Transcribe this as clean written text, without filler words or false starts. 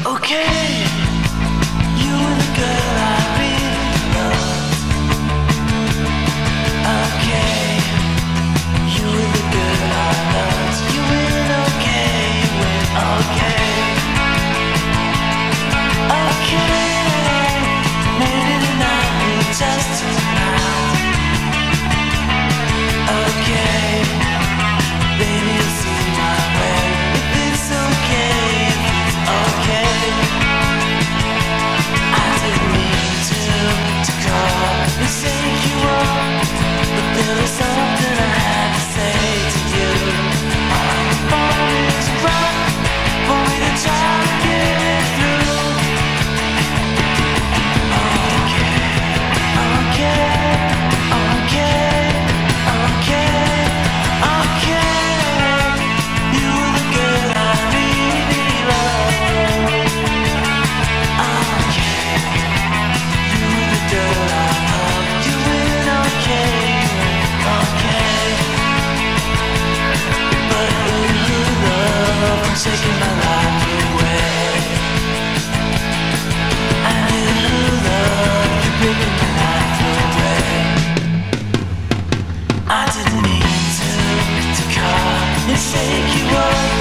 Okay, you were the girl I really loved. Okay, you were the girl I loved. You went okay, you went okay. Okay, maybe tonight we'll just tonight. Okay, baby, you'll see my way. If it's okay, if it's okay. I didn't mean to call and say you up, but there was something I had to say to you. My phone is wrong for me to try to get it through. Okay, okay, okay, okay, okay. You were the girl I really loved. Okay, you were the girl I loved. You went okay, okay. But love was taking my life away. And love, you're breaking my life away. I didn't mean to call and shake you up.